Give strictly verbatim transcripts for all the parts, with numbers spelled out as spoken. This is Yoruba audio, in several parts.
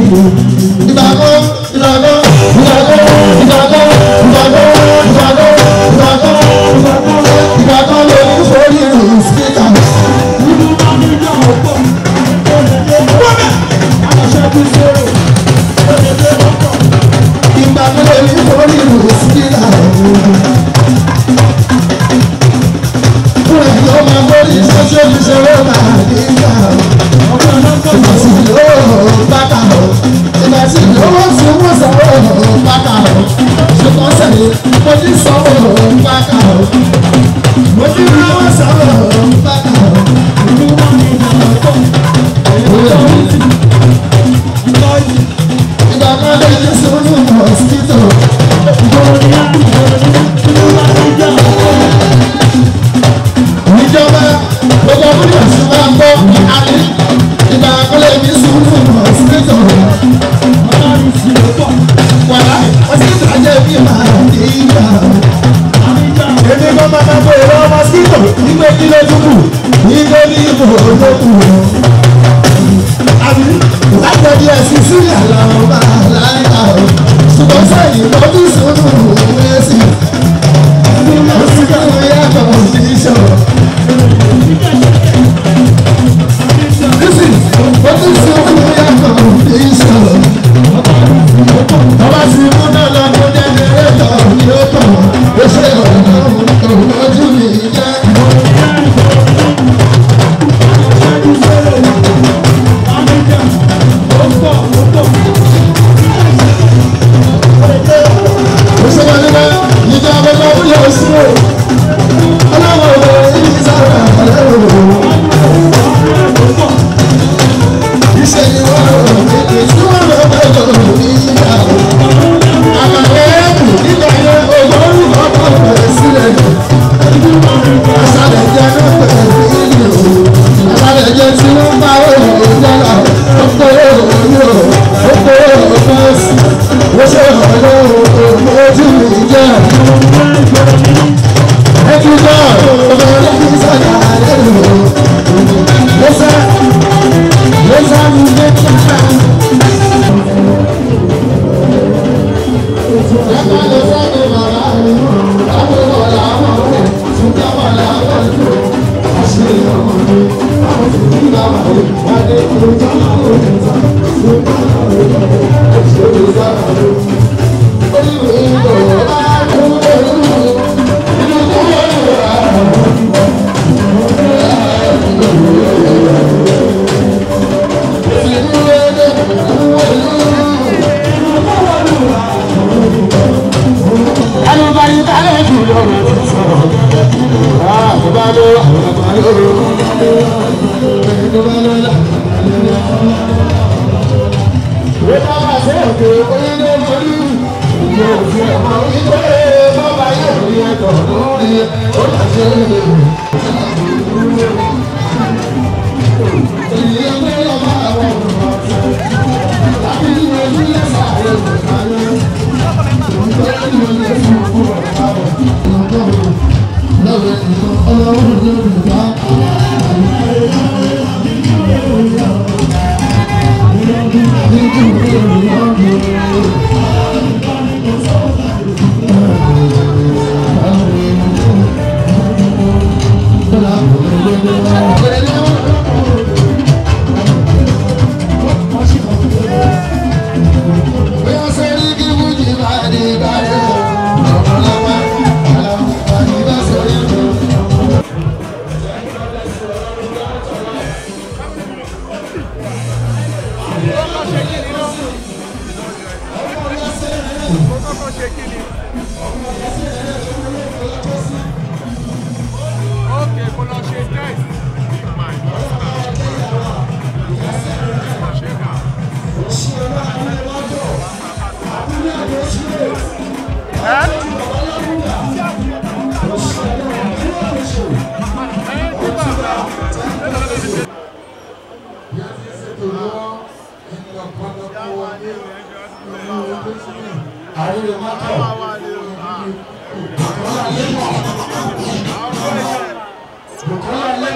ìdàgbọ́ ìdàgbọ́ ìdàgbọ́ ìdàgbọ́ ìdàgbọ́ ìdàgbọ́ ìdàgbọ́ ìdàgbọ́ lórí sórí ìsìkà. ìdàgbọ́ lórí sórí ìsìkà. Yóò máa gbórí ṣoṣo ní ṣòro máa nígbà ìgbà tí yóò bàtà ọ̀ ìgbà tí yóò tún wọ́n sọ̀rọ̀ bàtà ọ̀ ṣùgbọ́n sẹ́yìn mo ti sọ̀rọ̀ bàtà ọ̀ mo ti rí wọ́n sọ̀rọ̀ bàtà ọ̀ ìgbà kan lè ní sùúrù mọ̀síkítò. Ìjọba gbogbo ọdún yóò sì máa gbọ́ àní ìgbà àkọlé mi sùúrù mọ̀síkítò. Wàhálà mọ̀síkítò ajé bí màá ní ìgbà. Èmi kọ́ máa máa bọ̀ èrò mọ̀síkítò nígbà kí ló dúkù nígbà ní ìbò olókù. Àbí látọ̀dí ẹ̀sìn sílẹ̀ làwọn máa láìka o. Ṣùgbọ́n sẹ́yìn lọ́dún sùúrù wẹ́sì. Mọ̀síkítò yàtọ̀ sí ìṣòro. Listen, what is your condition? Bàbá ti mú náà lọ kó jẹnẹrétọ̀ ní ó tàn. Ó ṣe ọ̀nà ojú mi jẹ́. Ó ṣe wà nígbà ìjọba ọlọ́run yóò sí o. Ọlọ́run ò lè ní sára ọlọ́run. Iṣẹ́ ni wọ́n rọ̀ níbi tí wọ́n rọ̀ bẹ́ẹ̀ lọ nígbà. Àgbàdo ẹ̀kú nígbà yẹn ogún ọkọ̀ bẹ̀rẹ̀ sílẹ̀. Aṣálẹ̀ jẹ́ náà pẹ̀lú ìlú. Aṣálẹ̀ jẹ́ tí wọ́n bá òòrùn ìjọba. Ó kó òòrùn yóò, ó kó òòrùn bọ́ọ̀sì. Ó ṣe ọ̀rọ̀ òòrùn ojú mi jẹ́. Ẹ ti gbọ́ ọ̀rọ̀ ọlọ́run sọ̀dà lẹ́nu. Lọ́sẹ̀. Yes, I'm in the town.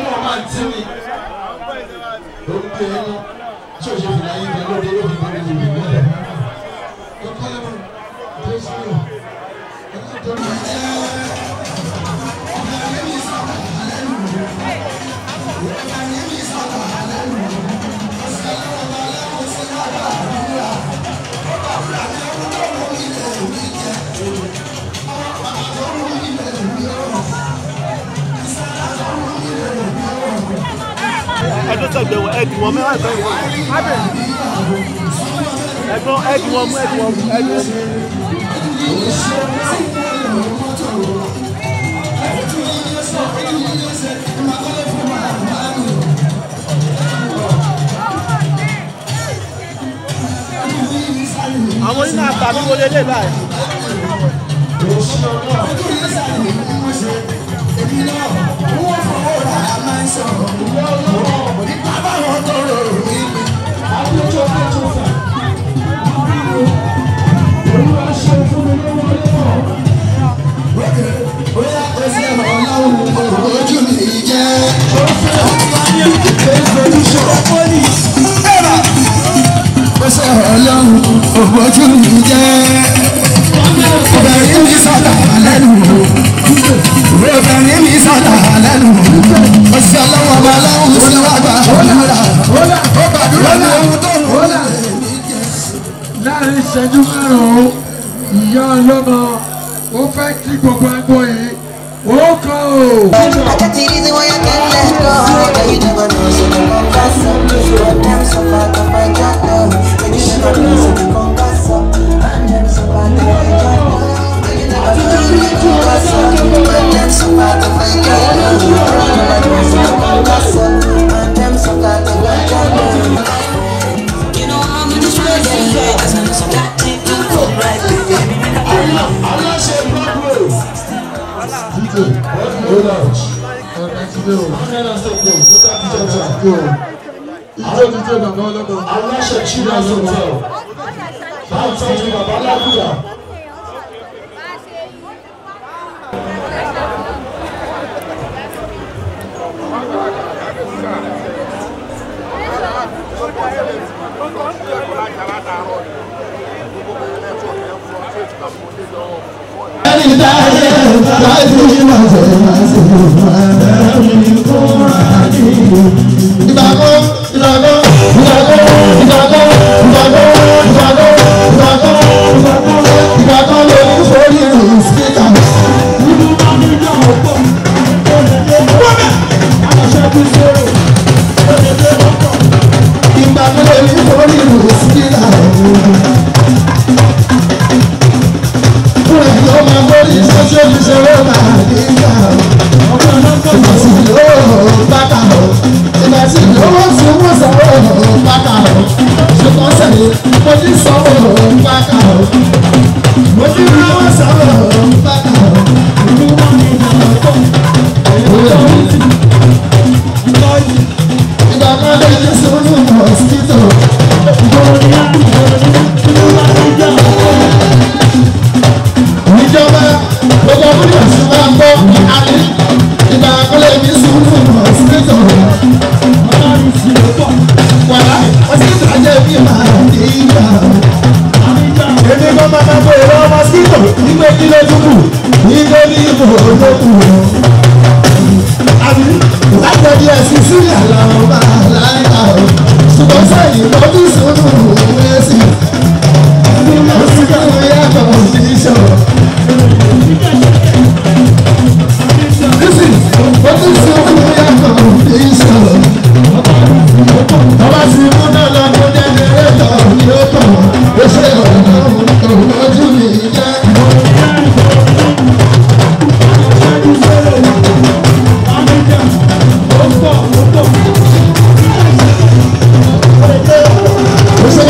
Ṣé o ṣe fìlà yín bẹ́ẹ̀ lóde lóde lóde lóde? kẹ̀gbẹ́ wọ ẹ̀dì wọn mẹ́wàá ẹ̀gbẹ́ wọn. ẹ̀gbọ́n ẹ̀dì wọn mú ẹ̀dì wọn mú ẹ̀dì wọn mú. àwọn oníná àtàmì wọlé lè báyìí. Ojú mi jẹ́ ọ̀sẹ̀ ọlọ́run ojú mi jẹ́ obìnrin mi sọ̀tà lẹ́nu obìnrin mi sọ̀tà lẹ́nu ọ̀sẹ̀ ọlọ́run ọba ọlọ́run sí wá gbà ọ̀nàrà ó gbàdúrà ní ohun tó ń wọlé. láàrin ìṣẹ́jú márùn-ún ìyá ọlọ́mọ ó fẹ́ kí gbogbo ẹgbọ́ yìí ó kọ́ o. Aláṣẹ Children's Hotel. Báwo tọ́jú bàbá Lágùdà? Ẹni dáyé láti máa ṣe máa ṣe máa ń kó máa ní. Ìgbàgbọ́ ìgbàgbọ́ ìgbàgbọ́ ìgbàgbọ́ ìgbàgbọ́ ìgbàgbọ́ ìgbàgbọ́ ìgbàgbọ́ lórí sórí ìrìn síkà. Nínú máa ní ìjà ọ̀pọ̀ wọ́pẹ́ àṣẹ ti ṣe òṣèlú ọ̀pọ̀. Ìgbàgbọ́ lórí sórí ìrìn síkà. Fún ẹ̀yọ́ máa gbórí sọ́sọ́ fi ṣe wọ́n máa ní ìjà. Ìgbà sí lóòó bàtà ọ̀. Ìgbà tí lówó tí wọ́n sanwó pátá o, ṣùgbọ́n sẹ́yìn mo ti sanwó pátá o, mo ti rí wọ́n sanwó pátá o, ìlú wọn ní ìjọba tó ìwé mi. Ìgbà kan lè ní sùúrù mọ̀síkítò. Ìjọba gbogbo ọmọdé ọ̀sùn máa ń gbọ́ àlè. Ìgbà kan lè ní sùúrù mọ̀síkítò. Wàhálà wọ́n ti tún ajẹ́ bí màá ní ìgbà. Èmi kan máa ma bọ̀ ìrọ̀ mọ́síkítò nígbà kí ló tún kù nígbà ní ìbò ló kù. Àbí láti ẹbí ẹ̀sìn sílẹ̀ làwọn bá láìka o. Ṣùgbọ́n sẹ́yìn lọ́dún ìṣòro òwe sí. Ó sì ká wọ́n yá kọ̀ sí ìṣòro. Nísì, ó ti sọ fún yá kọ̀ sí ìṣòro. Ọba sì mú náà lọ fún jẹnẹrétọ̀ ní ó tọ̀. Ó ṣe ọ̀nà òun ojú mi jẹ́. Ó ṣe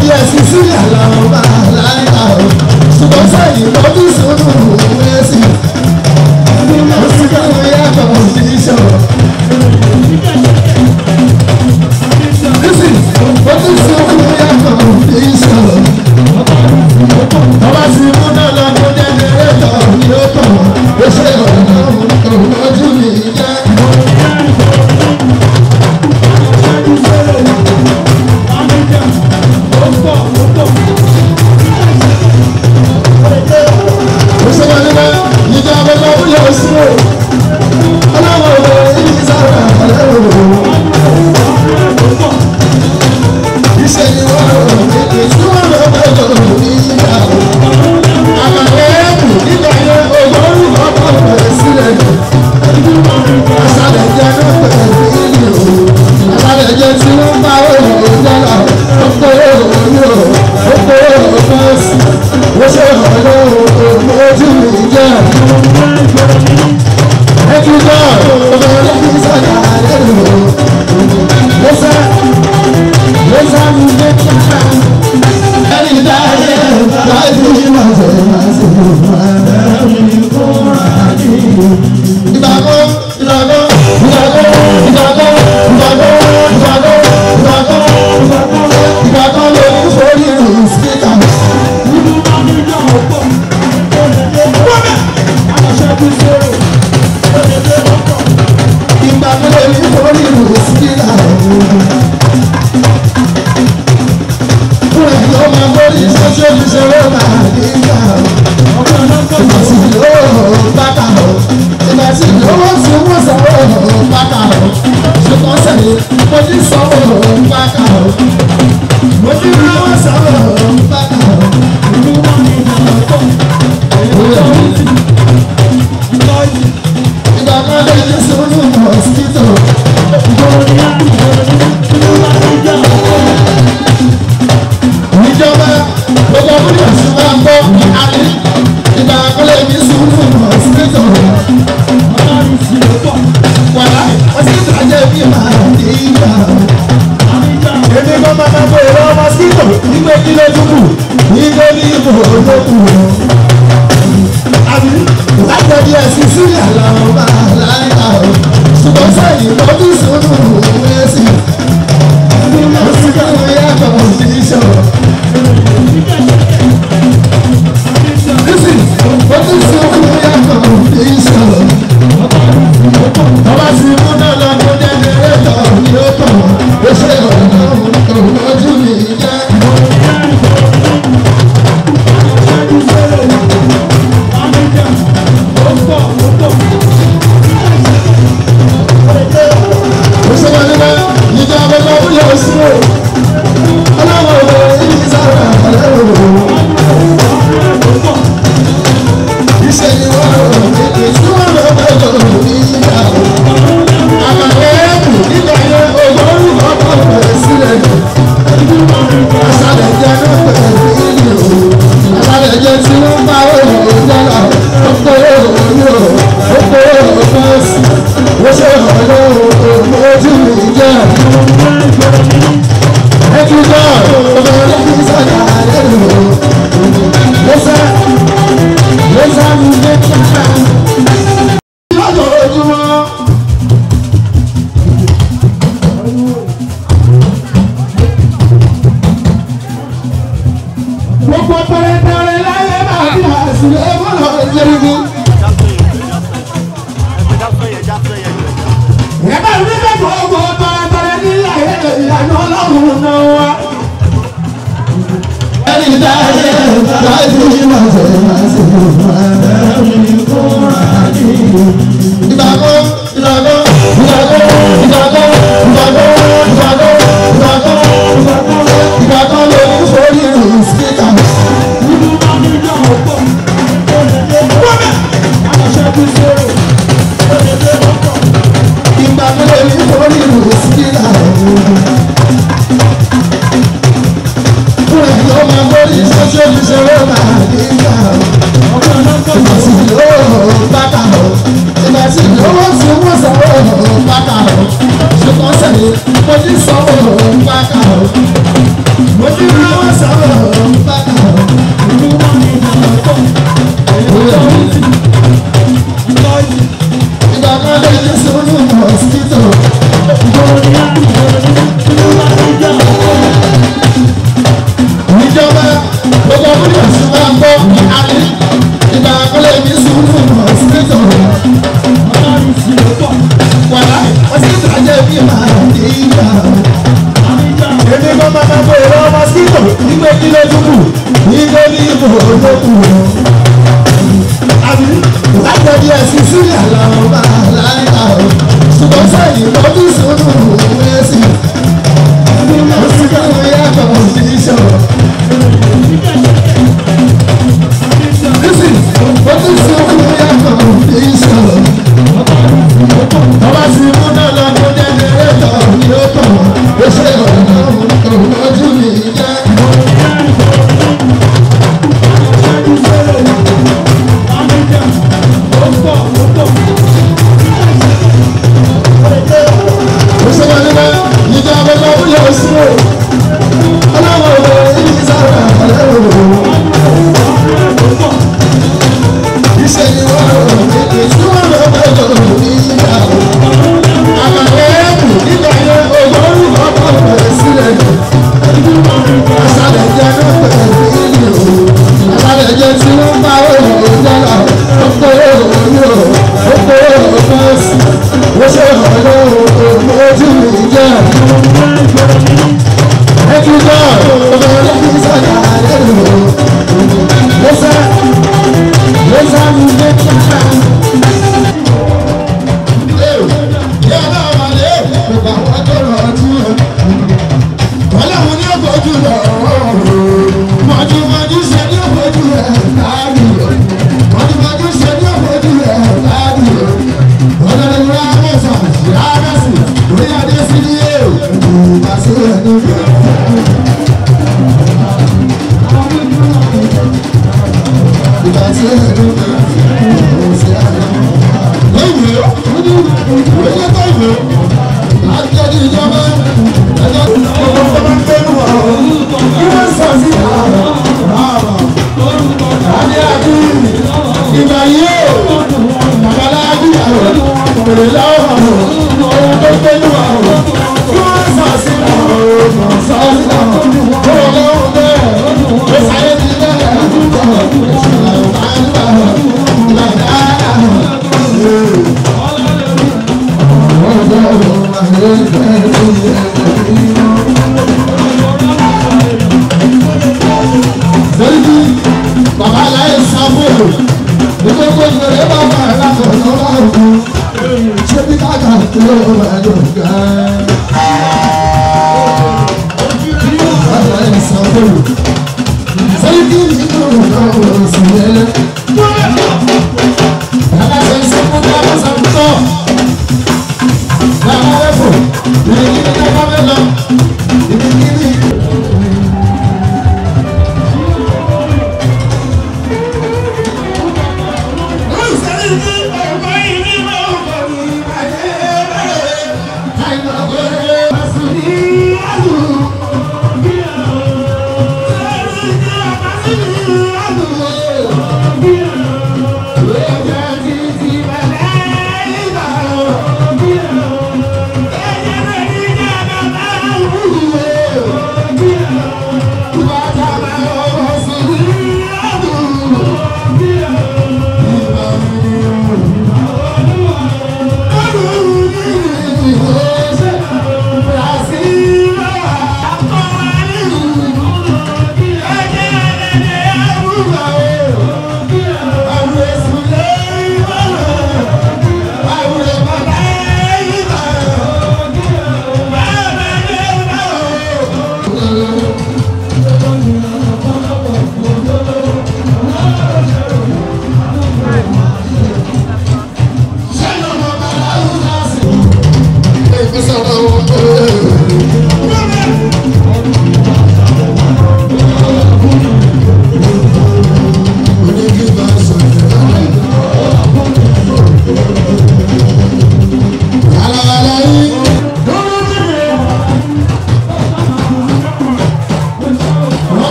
di ẹ̀sìn sílẹ̀ àlàó máa láìka o ṣùgbọ́n sẹ́yìn lọ́dún sódù ẹ̀sì ó sì káwọn yàtọ̀ òṣìṣẹ́ nísìn lọ́dún sódù yàtọ̀ òṣìṣẹ́ ọba sì mú náà lọ́dún jẹnẹrétọ̀ ní ó tọ̀ ó ṣe ọ̀nà òun ojú mi jẹ́. Mo ti sanwó pátá o, mo ti rí wọn ìgbà. Èmi kan máa máa bọ̀ ẹ̀rọ mosquito nígbà kí ló dúkù nígbà ní ìbò olókù. Àbí látọ̀dí ẹ̀sìn sílẹ̀ làwọn máa láìka o. Ṣùgbọ́n sẹ́yìn lọ́dún sódù mẹ́sì. Ó sì káwọn yàtọ̀ òṣìṣẹ́. Nísìn, ó tún sódù yàtọ̀ òṣìṣẹ́. Ọba sì mú náà lọ tó jẹnẹrétọ̀ ní ó tọ̀. Ó ṣe ọ̀nà òun ojú mi jẹ́. Ó ṣe wà nígbà ìjà àbẹ̀lẹ̀ òun yóò sí o. Ọlọ́wọ́ ọ̀rọ̀ ìdí sára àlẹ́ òun. Iṣẹ́ ni wọ́n rọ̀ ètò tí wọ́n rọ̀ bẹ́ẹ̀ lọ nígbà. Àgbàdo ẹ̀kú nígbà yẹn ògbóòrùn kọ́kọ́ bẹ̀rẹ̀ sílẹ̀. Aṣálẹ̀ jẹ́ náà pẹ̀lú ìlú. Aṣálẹ̀ jẹ́ tí wọ́n bá òun lọ́la. Ó kó òun yóò, ó kó òun bọ́ọ̀sì. Ó ṣe ọ̀rọ̀ òun ojú mi jẹ́. Ẹ ti gbọ́ ọ̀rọ̀ ọlọ́run sọ̀rọ̀ àlẹ́ òun. Lọ́sẹ̀ lọ́sẹ̀ mi lé kíkà. Ọlọ́run ní ọ̀gbọ́jú lọ. Mọ̀júmọ̀jú ṣe ní ọ̀gbọ́jú rẹ̀ láàbì. Mọ̀júmọ̀jú ṣe ní ọ̀gbọ́jú rẹ̀ láàbì. Ọlọ́run ní àmọ́sà ṣìláàbẹ̀sì. Orí adé sí ní èèw. Ìgbà sí ẹni bẹ̀rẹ̀. Ìgbà sí ẹni bẹ̀rẹ̀. Lóyè, lóyè tó ìwé. Àjọ̀dí ìjọba. Ẹjọ́ gbogbo ọmọ ń gbẹ́nu ọ̀rọ̀. Kí wọ́n sọ sí ààrọ̀. Adé àdú ìgbà yìí ó. Babaláàbí àrọ̀. Òrè lọ́wọ́ ọ̀rọ̀. Ohun tó gbẹ́nu ọ̀rọ̀. Kí wọ́n sọ sí ààrọ̀. Sọ sí ààrọ̀. Ó lọ́wọ́ bẹ́ẹ̀. Ó sáyé ti bẹ́ẹ̀. Ìṣẹ̀lẹ̀ máa ń bá ọ̀. Ìlànà ààrọ̀. Sẹ́yìn bàbá láyé sáfòrò nígbà tó ń bẹ̀rẹ̀ bá bá ẹ̀ láti ọ̀nà ọ̀hún ṣé bí káàkà tó wà lóga. Bàbá láyé sáfòrò sẹ́yìn kí ni kò náà wọ̀ sí ẹlẹ́. Bàbá sẹ́yìn sẹ́kún bàbá sẹ́kún tọ̀. Bàbá wẹ̀fọ̀ lẹ́yìn kí ni ká bá bẹ̀ lọ. Ibi kí ni. Yeah.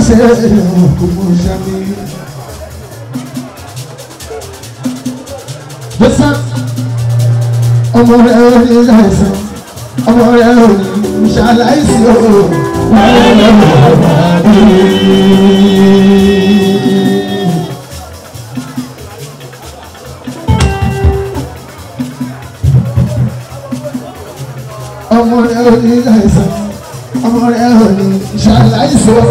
ṣe òkùnkùn ṣàmì. Bẹ́sà ọmọ rẹ̀ ò ní láìsàn ọmọ rẹ̀ ò ní ṣàláìsí o. Ọmọ rẹ̀ ò ní láìsàn ọmọ rẹ̀ ò ní ṣàláìsí o.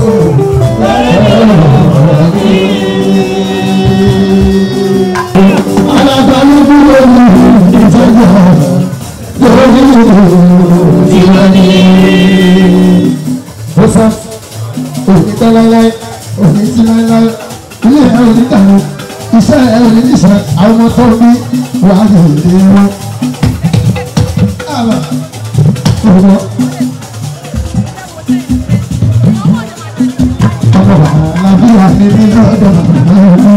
Alábàálùkù ló ní ìjọba lórí ìwádìí. Ó sọ òní tán láíláí òní tí láíláí ilé ẹ̀ òní tàwọn iṣẹ́ ẹ̀ òní níṣẹ́ àwọn ọmọ tó bí wà á lè dé wọn. Àbá ọmọ ọmọ làbí wà níbí lọ́dọ̀ ọmọ.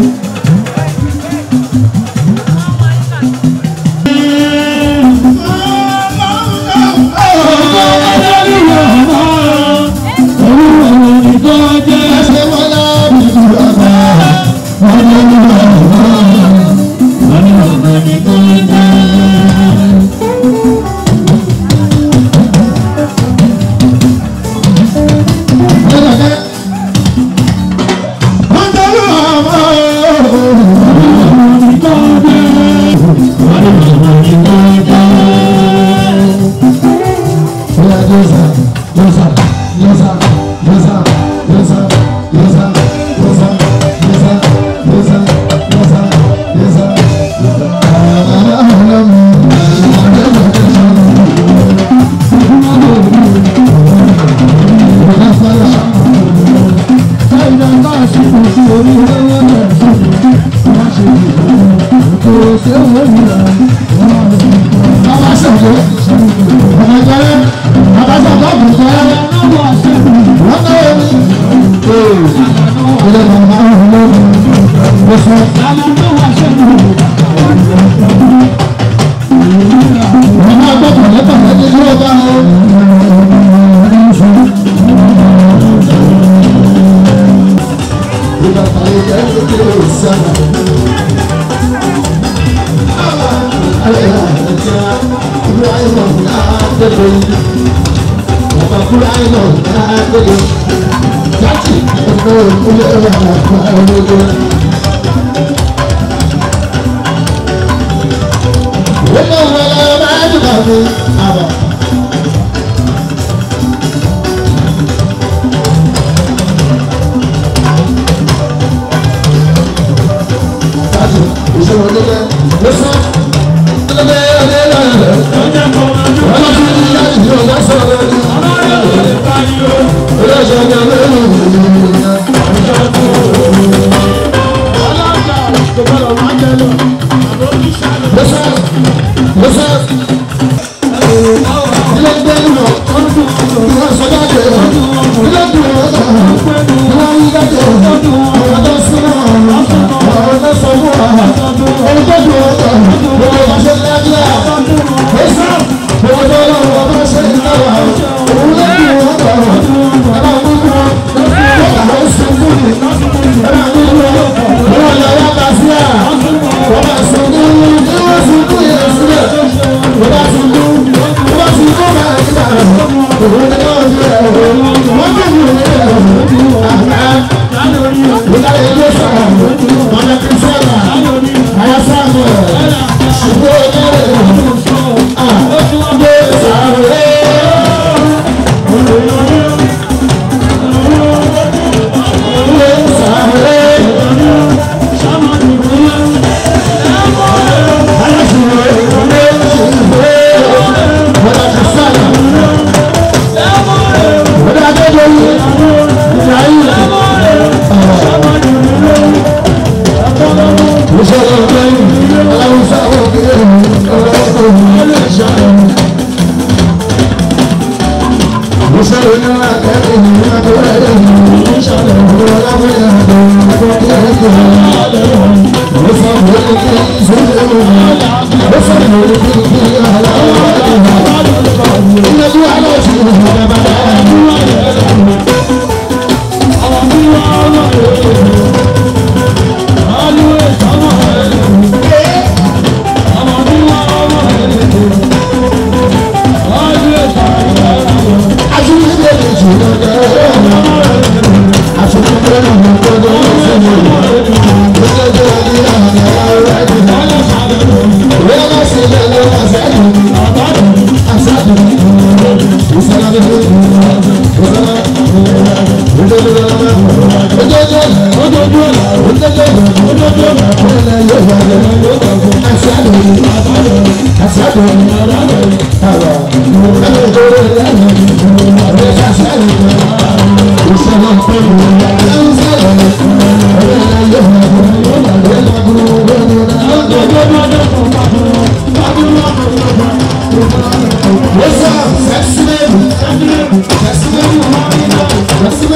Thank you.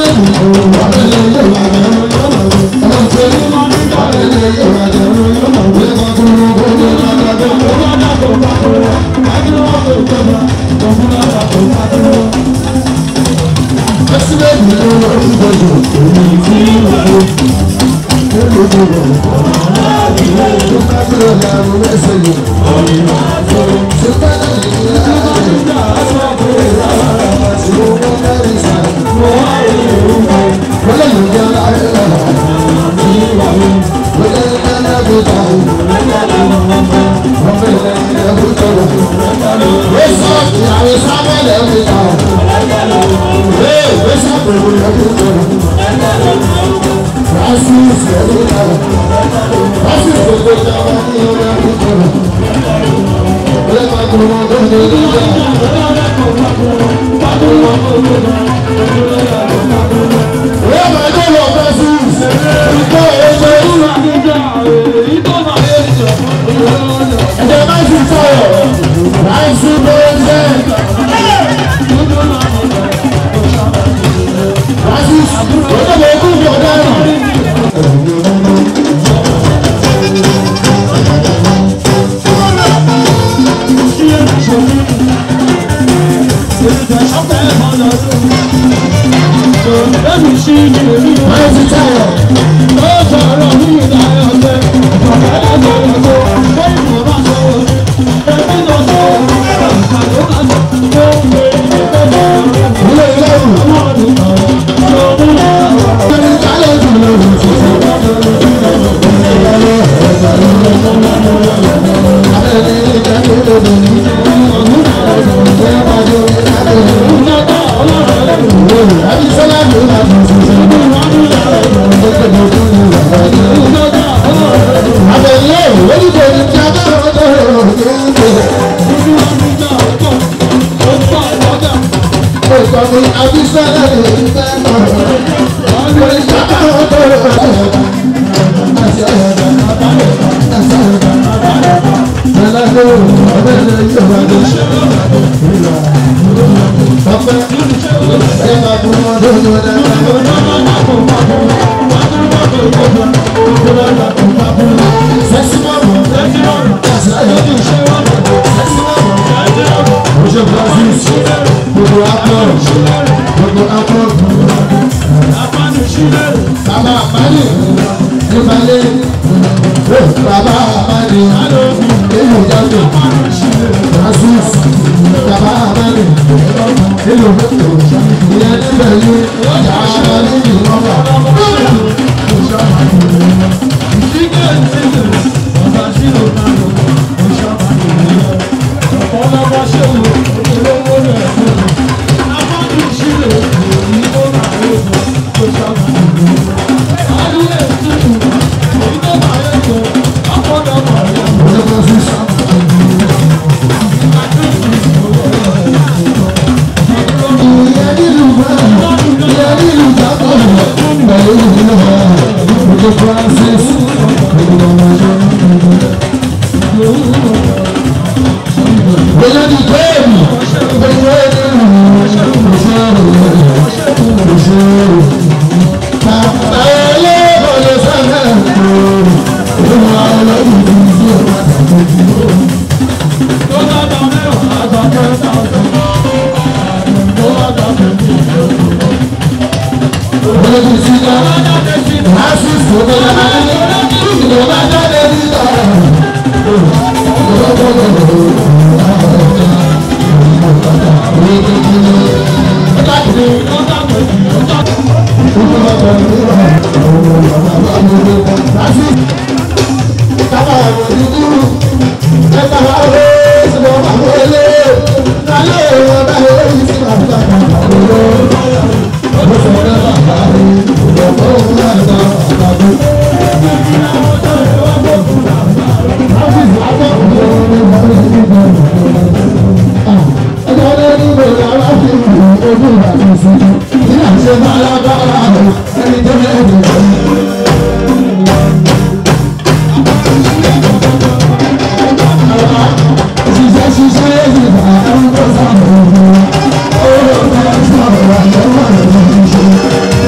Thank you.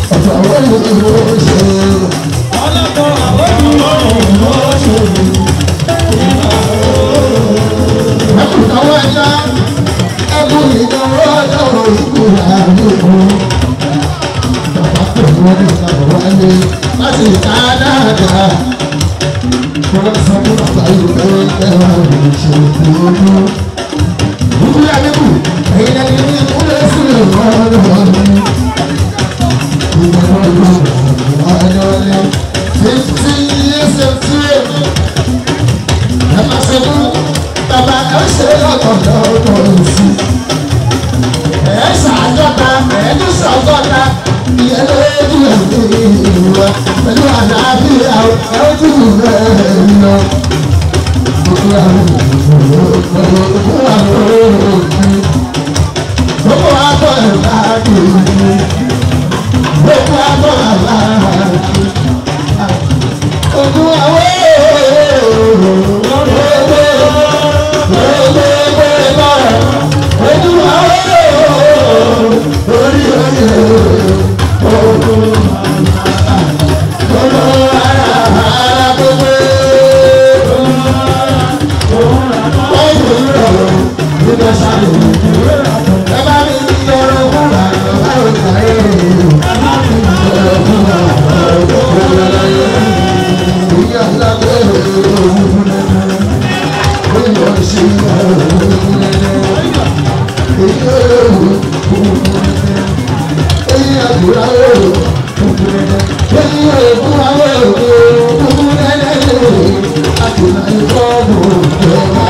ọ̀tọ̀ àwọn ìlú ṣe. ọlọ́tọ̀ àwọn ìlú ṣe. ẹkùn náwó ẹja ẹkùn ìdánwò ọjọ́ ìkú àdúgbò. bàbá pè wọ́n ní ìtàkùn wáyé láti ìta dáadáa. wọ́n sọ fún bàbá yìí pé ẹ̀rọ ìṣèlú. Buku ya buku, ini ini udah sudah ada. Bukan ada ada. Fifteen years of fear. Nama sebut bapa saya kau tahu sih. Eh sahaja, eh tu sahaja. Ia lagi lagi. Lalu ada dia, kau tu mana? Buku ya buku. Gbogbo abọ́ ẹ̀ka kìí, gbogbo abọ́ àbá kìí, ogun àwọn gbogbo gbogbo ẹ̀ka ogun àwọn orí orí ogun gbogbo ara ara gbogbo. Ẹ bá mi ní ọ̀rọ̀ wúrà báwo ni ayé ọ̀rọ̀ wúrà ìyá lábẹ́ òun lẹ́nu ó yọ sí òun lẹ́nu èyí òun lẹ́nu èyí àdúrà òun lẹ́nu èyí òun àwọn òun lẹ́nu àtúnà ìfọ́ọ̀mù ìjọba.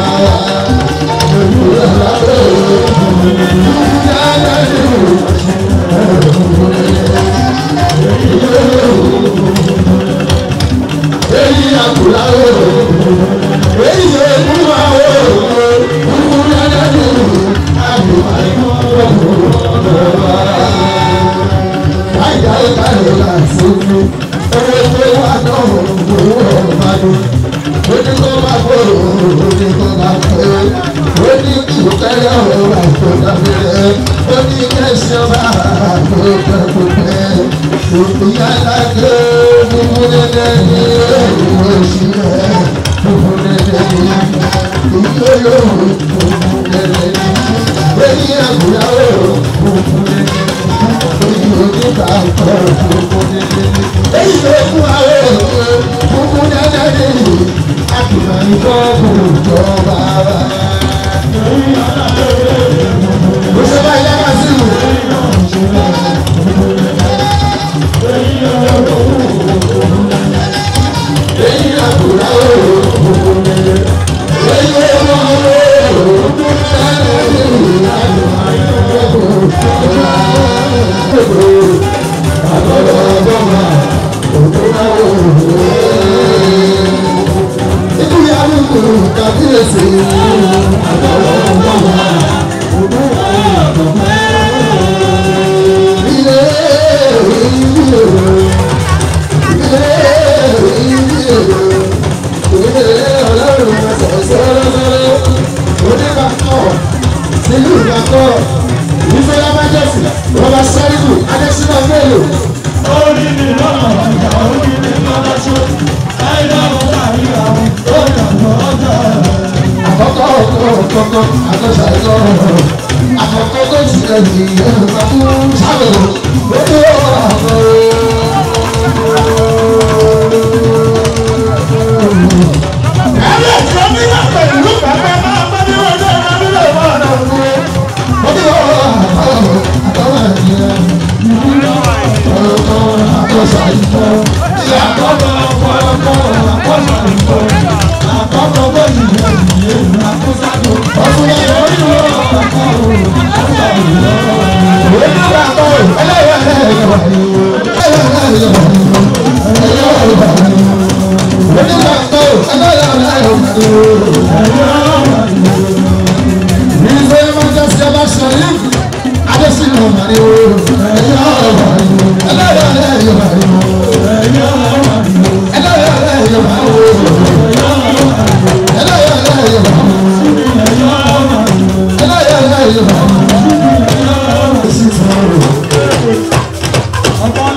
Ọba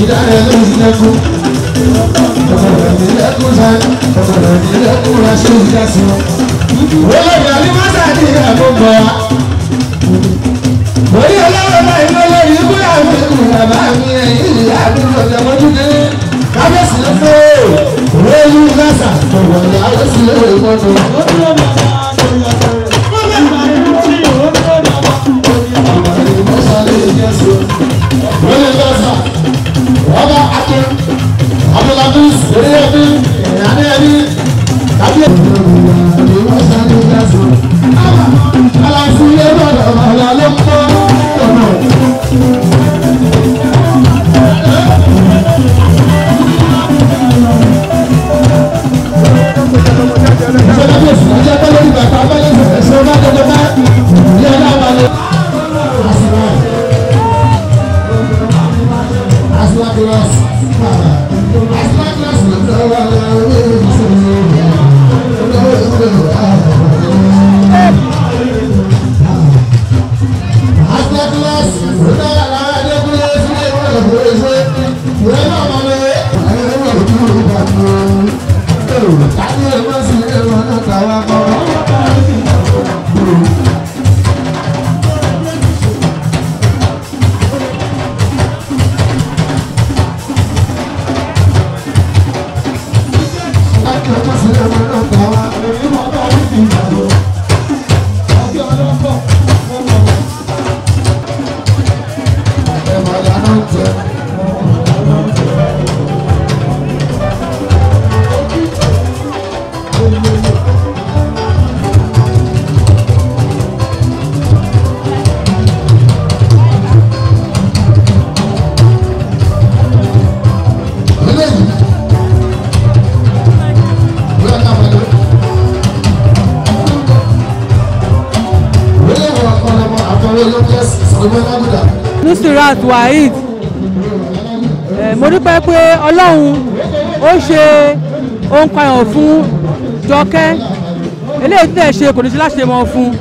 dáre ló ń lẹ́kún. Ọ̀rọ̀ mi lẹ́kún sáré, ọ̀rọ̀ mi lẹ́kún ra ṣé ń já sí wọn. Olóògbé Alimọ́sá ní ìyàwó bọ̀ wá. Orí ọlọ́run náà iná lórí ikú àwọn ìlú bàbá mi ẹ̀yìn ìyá àdúgbò ọ̀dẹ̀ mọ́júdé. Kábíyèsí ló fẹ́ òwe ìlú Gásà, ọ̀wọ̀ ni àwọn sì lè wọ̀ ìmọ̀tò. Ọba Akin, Abdulaziz, Oríyọ̀bí, Ìyáníyẹ̀bí, Kábíyèsí. Aláṣí ilé bọ̀dọ̀ ọ̀la ló ń bọ́ ọ̀nà. Ìjọba Kábíyèsí ọjọ́ pẹ́ lórí bàtà abẹ́lé ẹ̀sìn ọba jọjọ bá ilé ọlá wa lé. Aslákìlọ́s, Aslákìlọ́s ló ń tọ́ wa lọ́wọ́ Aslákìlọ́s ló tọ́ wa lọ́wọ́ Adékúnlé sílé ìwọ̀n ìwé ìwé náà mọ̀ lé. Tàbí ẹ̀gbọ́n sí ẹ̀rọ náà tàwa kọ́. Nusirat Waheed, mo dúpẹ́ pé Ọlọ́run ó ṣe ohun kan fún Jọkẹ́ eléyìí tí ẹ̀ ṣe kò ní ṣe láṣẹ mọ́ fún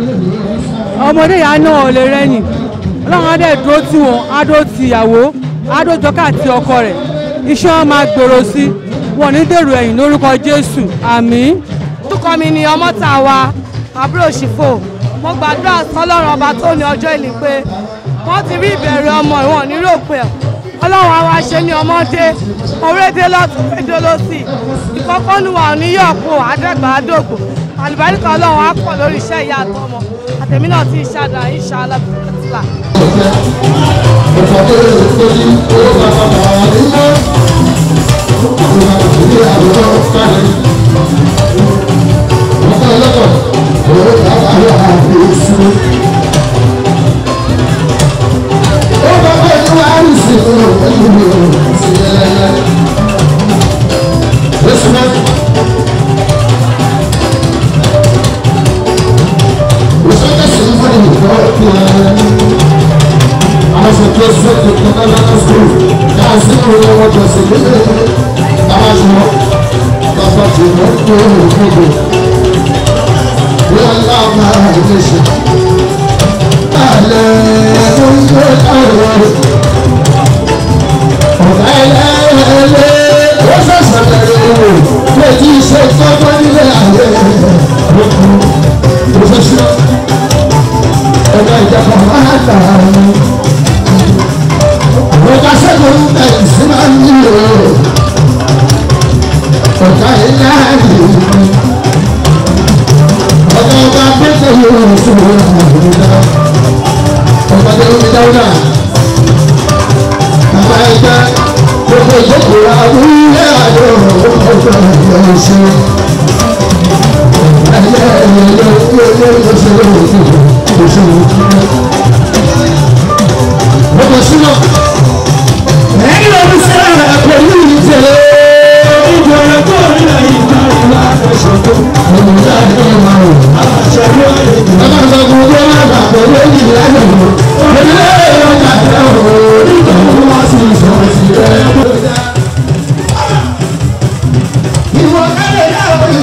ọmọdé ìyá náà lè rẹ́yìn. Ọlọ́run á dẹ̀ dúró tì wọ́n, á dúró ti ìyàwó, á dúró Jọkẹ́ àti ọkọ rẹ̀, iṣẹ́ wọn máa gbèrò sí, wọn ní dèrò ẹ̀yìn lórúkọ Jésù, àmín. Orúkọ mi ni Ọmọ́tàwá àbúrò Ṣìfò. Mo gbàdúrà sọ́lọ́run ọba tó ní ọjọ́ ìlú pé wọ́n ti rí ìbẹ̀rẹ̀ ọmọ ìwọ̀n nírò pé Ọlọ́run àwa ṣe ní ọmọdé orédé lọ́tún pédé lọ́sì ìkọ́kọ́nuwà oníyọ̀pọ̀ àdẹ́gbà àdógbò àlùbáríkà Ọlọ́run á pọ̀ lórí iṣẹ́ ìyá àtọmọ àtẹ̀mí náà ti ṣàdá ìṣà alábìkátìlá.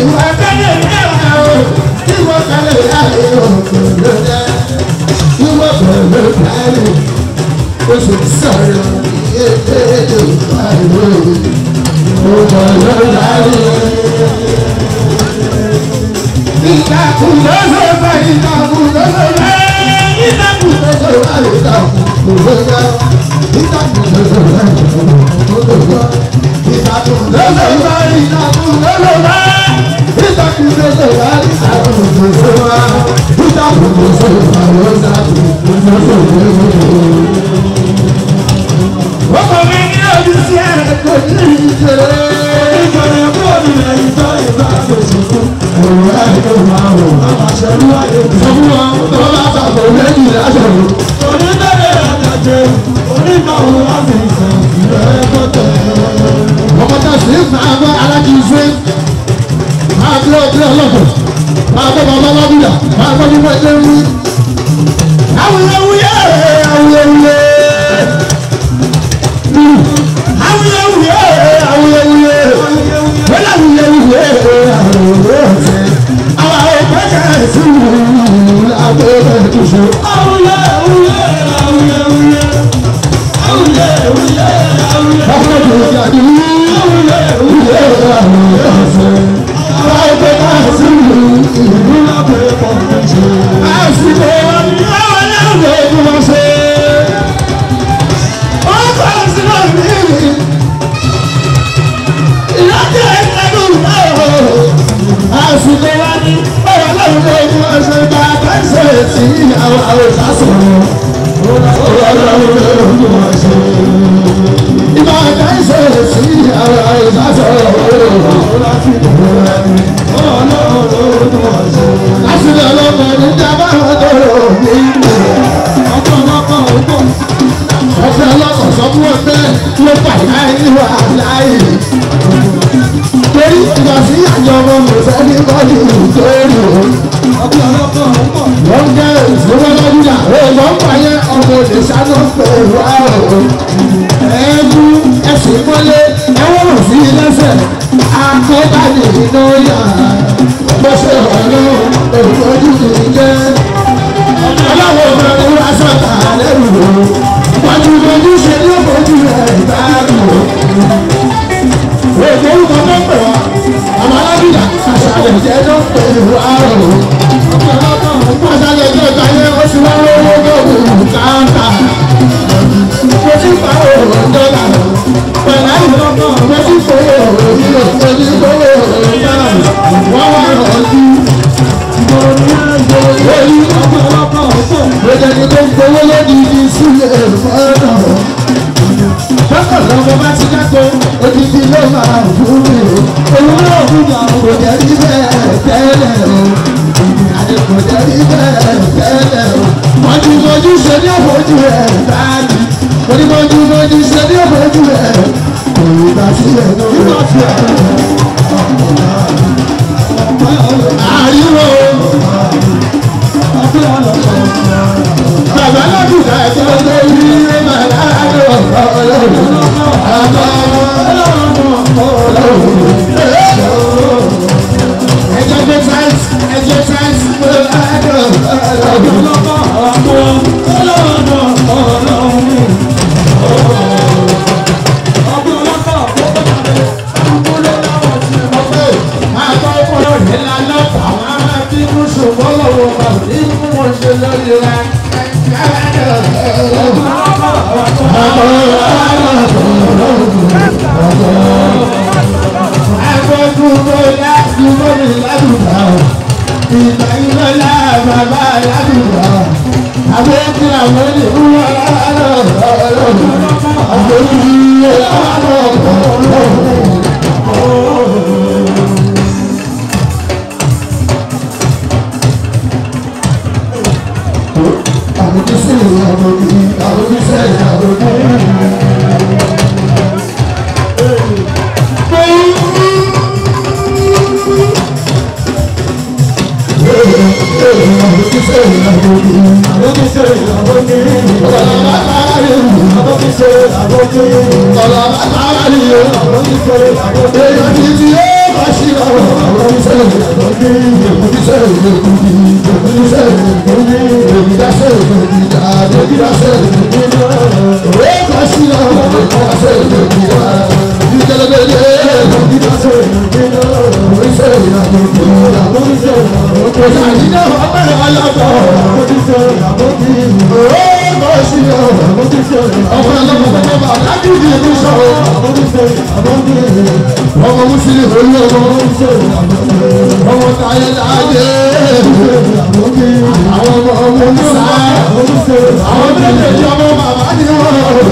You oṣù sọ̀rọ̀ ètò ètò àìwé ọjọ́ lọ́la rẹ̀. Ìtàkùn lọ́sọ̀ bá ìtàkùn lọ́sọ̀ bá ìtàkùn lọ́sọ̀ bá ìtàkùn lọ́sọ̀ bá ìtàkùn lọ́sọ̀ bá ìtàkùn lọ́sọ̀ bá ìtàkùn lọ́sọ̀ bá ìtàkùn lọ́sọ̀ bá ìtàkùn lọ́sọ̀ bá ìtàkùn lọ́sọ̀ bá ìtàkùn lọ́sọ̀ bá ọkọ̀ mi ní ojú sí ẹ̀rẹ̀ kò ní ìṣẹ̀lẹ̀ ìjọba ẹ̀kọ́ mi lẹ́yìn tó ìgbà tó ṣùkú ẹ̀rọ ẹ̀kọ́ máa wò àmàṣẹ́lú ayé fún wọn tó bá bàbá lẹ́yìn láṣẹ̀rò onídàlẹ̀ àjàjẹ́ onígbàwó láti ìfẹ́ ìrẹ́ tẹ̀. ọmọ tá a sì ń fa àwọn alákìíṣe máa bí ọdún ọlọ́pọ̀ máa bọ́ bàbá lábúyà máa bọ́ nípa ẹgbẹ́ wí. awuyewuye awuyewuye awuyewuye awuyewuye wọ́n awuyewuye awuyewuye àwọn òpèkè sínú lábẹ́rẹ́ tuṣu. awuyewuye awuyewuye awuyewuye awuyewuye awuyewuye awuyewuye àwọn òpèkè sínú lábẹ́rẹ́ tuṣu. àṣìkò wọn ni àwọn ẹlẹ́wọ̀n ẹ̀kú wọn ṣe. àsìkò wa ní báwa lọ́run ló mú ọṣẹ bá tẹ̀sẹ̀ sí àwọn àwòrán sọ̀rọ̀ ọlọ́run ló mú ọṣẹ. ìbá tẹ̀sẹ̀ sí àwọn àwòrán sọ̀rọ̀ ọlọ́run ló mú ọṣẹ. àsìkò ọlọ́run ní jábá ọ̀dọ́rọ̀ mi. ọkọ̀ ọlọ́kọ̀ ọkọ̀ ọ̀fẹ́ ọlọ́kọ̀ sọ fún ọgbẹ́ ló pàdé ìwà láàyè. torí ìgbà sí àjọmọ mọ̀sẹ́ ní bọ́ọ̀lù ìtòrò. ọkọ̀ ọlọ́kọ̀ ọkọ̀ wọ́n jẹ́ ìṣòwò lọ́dúnjà ọ̀gbọ́n pààyẹ ọmọ òde sáná pẹ̀lú àrò. ẹ̀ẹ́dú ẹ̀sìn mọ́lé ẹ̀wọ̀n rò sí lẹ́sẹ̀ akọ́bàdì iná yà. mo ṣe ọ̀nà òfojú mi jẹ́ ọlọ́wọ́ ọ̀gbọ́n wá sọ̀tà lẹ́rù rò. wájúmọ́jú ṣe ní òfojú rẹ̀ ìbáàrù. Èdè orúkọ tó ń pè wá, àwọn alábìyà àṣàlẹ̀ jẹ́ tó ń pè wá rò. Àṣàlẹ̀ jẹ́ ìgbàyé oṣù wá lówó lóògùn káńtà. Mo ti pa òòrùn dọ́là. Pẹ̀lú àìsàn mo ti fò òòrùn nílò mo ti fò òòrùn dọ́là. Wọ́n wá rọ̀jú. Èyí ọ̀pọ̀lọpọ̀ ọ̀pọ̀. Èdè ni tó ń gbowó lódìdí sílẹ̀ fọ́nà. Bákan lọ́wọ́ bá ti dáko, odidi ló máa fún mi o. Òun náà fún mi àwọn kò jẹ́ rí bẹ́ẹ̀ tẹ́lẹ̀ o. Àdé kò jẹ́ rí bẹ́ẹ̀ tẹ́lẹ̀ o. Mọ̀júmọ̀jú ṣe ní òfojú rẹ̀ báyìí. Onímọ̀júmọ̀jú ṣe ní òfojú rẹ̀. Kò rí bá sílẹ̀ lórí ọ̀tí ẹ̀. Àríwó. Bàbá lọ́dún náà tó lórí ẹ̀ máa láàárọ̀ ọlọ́run. Ẹjọ́ tó sáyẹ́nsì, ẹjọ́ sáyẹ́nsì ló láàárọ̀ ọlọ́run. ọmọ musili olú ọmọ ọmọ táyé láyé àwọn ọmọ ọmọ musa àwọn méjèèjì ọmọ bàbá ni wọn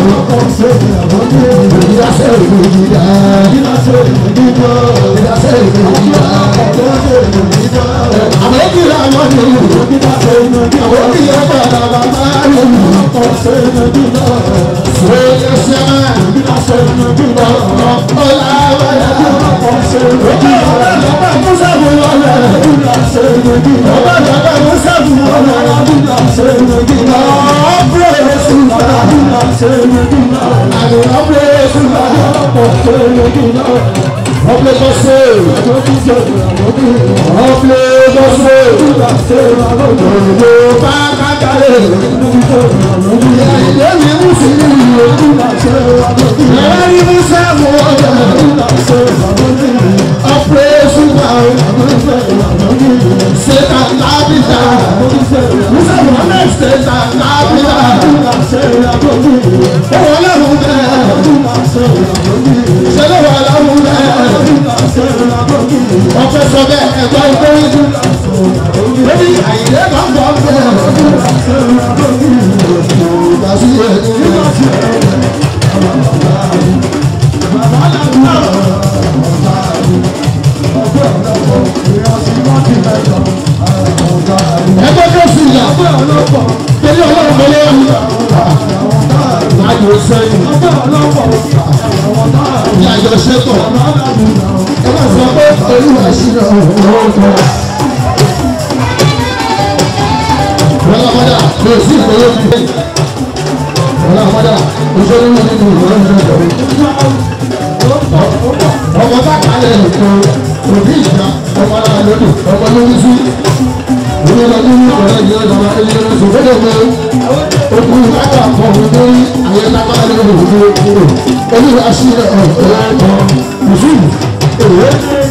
ìdásẹ́ ìlú ìdá ìdásẹ́ ìlú ìdá ìdásẹ́ ìlú ìdá àwọn ìkìlá wọn ni àwọn ìkìlá bàbá bàbá ni wọn sèé ọ̀fẹ́ sọ bẹ́ẹ̀ ẹ̀gbọ́ ìgbó ìlú lórí àyílé kan bọ̀ bẹ́ẹ̀ ìdásí ẹgbẹ́ tó sì yà torí ọlọ́run mọ́lẹ́ àjò sẹ́yìn ní àjọṣepọ̀ ẹ máa sọ pé olúwa ṣíra ọ̀rọ̀ ọlọ́mọdà kò sí ìfowó fi dé ọlọ́mọdà òṣèlú wọn nínú ìwọ̀n ọmọ bá kalẹ̀ nìkan òbí ìjà ọmọ náà lódò ọmọ lórí sí olùdókòwò ní ọ̀rẹ́ ìjọba ìjọba ẹ̀yẹ sọ̀fẹ́dọ̀ mọ́ okùn ìgbàgbà kan lórí àyẹ̀lágbá lórí òkúrò kúrò olúwa ṣíra ọ̀rọ̀ mùsùlùmí èyí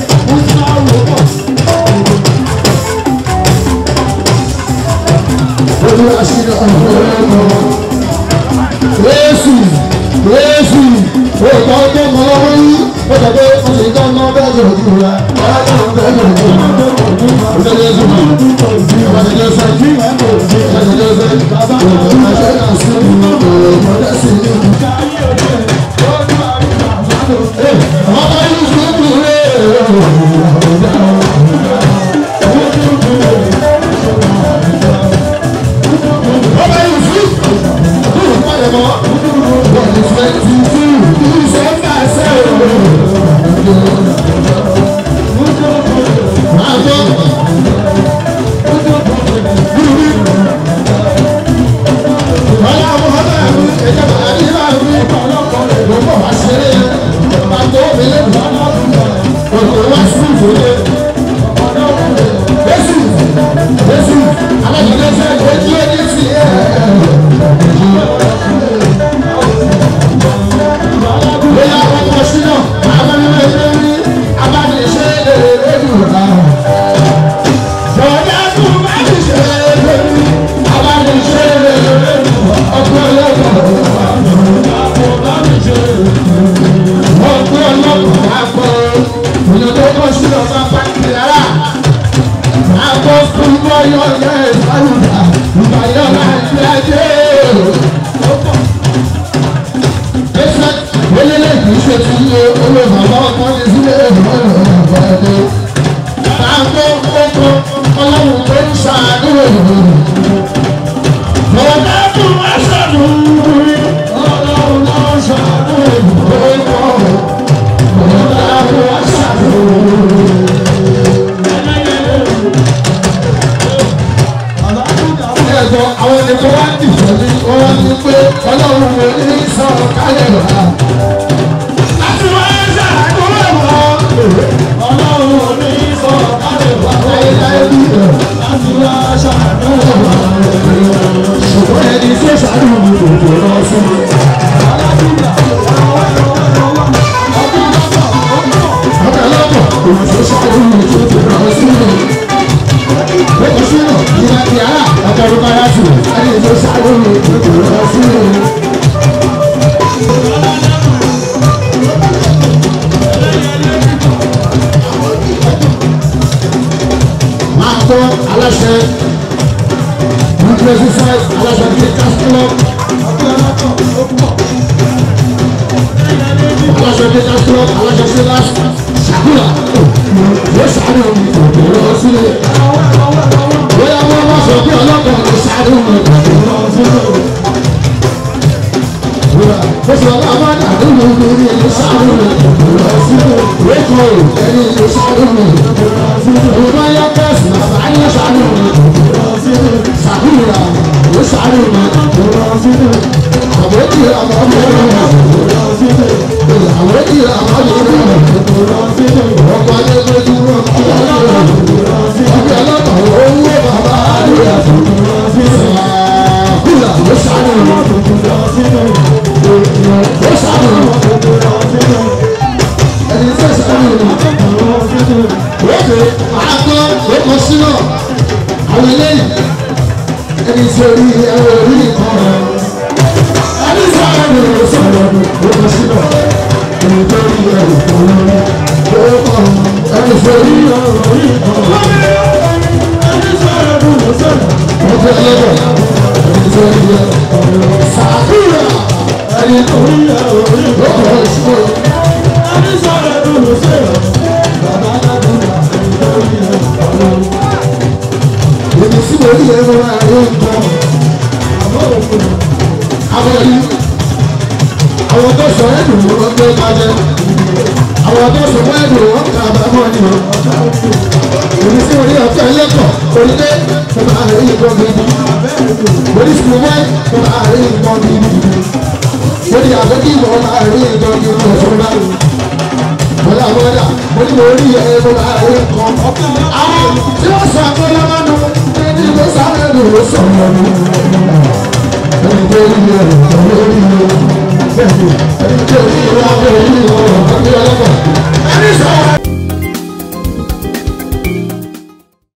olúwa ṣíra ọ̀rọ̀ Jésù Jésù òkò tó mọ lọ́wọ́ yìí ó sọ pé ó sì tán náà bẹ́ẹ̀ lọ sí ìwà ọ̀rọ̀ bẹ́ẹ̀ lọ sí ìwà ọ̀rọ̀ Jésù ọ̀rọ̀ Jésù ọ̀rọ̀ Jésù bàbá ọ̀rọ̀ ṣẹ́ náà sí ọ̀rọ̀ ọ̀rọ̀ sí ọ̀rọ̀ yìí sí ìwé Mercy side, aláṣẹ ní Castro. Aláṣẹ ní Castro, aláṣẹ sí last. Ṣàkúrà, yóò sáré omi kò lọ sílé. Bóyá wọ́n bá sọ pé ọlọ́pàá ló sáré omi kò lọ sílé. Bó ṣe ọlọ́pàá máa dàdú lórí ní ilé sáré omi kò lọ sílé. Rékò ẹni ilé sáré omi kò lọ sílé. Òun yá kẹ́sì bàbá yẹn sáré omi kò lọ sílé. Ṣàkúrà, yóò sáré omi kò lọ sílé. Àwọn tí a máa ń bọ̀ kò lọ sílé. Àwọn tí a máa ń bọ̀ kò lọ sílé. Ọkọ̀ ayé lójú rọ̀ kò lọ sílé. Ọkọ̀ ọlọ́pàá owó bàbá àdúrà kò lọ sílé. Ṣàkúrà, yóò sáré omi kò lọ sílé. Yóò sáré omi kò lọ sílé. Ẹni tí ó sáré omi kò lọ sílé. Lókè, àgbọ̀ ló kọ sínú àwọn eléyìí. Ẹni tí orí ẹ̀rọ orí nìkan rẹ̀. Ẹni tí àwọn ẹni rẹ̀ sọ̀rọ̀ ló kọ sínú. Ẹni tó rí ẹ̀rọ kan lórí. Ó kọ̀ ẹni tí orí ẹ̀rọ orí nìkan rẹ̀. Ẹni tí àwọn ẹni rẹ̀ sọ̀rọ̀. Wọ́n fi ẹlẹ́dọ̀. Ẹni tí orí ẹ̀rọ kan lórí. Ṣàkúrà. Ẹni tó rí ẹ̀rọ orí nìkan rẹ̀. Ó kọ̀ sínú. Ẹni tí àwọn ẹni rẹ̀ sọ̀rọ̀. Bàbá Alábùdá ẹni tó rí ẹ̀rọ kan lórí. Èmi sí mo rí ẹ̀rọ ayé nǹkan. Àwọn yìí, àwọn tó sọ ẹ̀dùn wọn gbé kájẹ́. Àwọn tó sọ ẹ̀dùn wọn kà bá mọ́ ni wọn. Èmi sí mo rí ọ̀fẹ́ ẹlẹ́kọ̀ọ́ orílẹ̀ mo máa rí nǹkan gidi. Mo ní sùn wẹ́ mo máa rí nǹkan gidi. Mo ní àbẹ́kí mo máa rí nǹkan gidi ọ̀sán báyìí. Bọ́lá bọ́lá mo ní mo rí ẹ̀ mo máa rí nǹkan. Àwọn tí wọ́n sọ àkọlé máa nù ní mo sáré lò ó sọ̀rọ̀ mi. Ẹni tó rí ẹ̀ tó lórí ẹ̀ bẹ́ẹ̀ ni ẹni tó rí ẹ̀ wá bẹ́ẹ̀ ní ọ̀rọ̀ ọ̀gbìn ọlọ́pàá. Ẹni sọ̀rọ̀.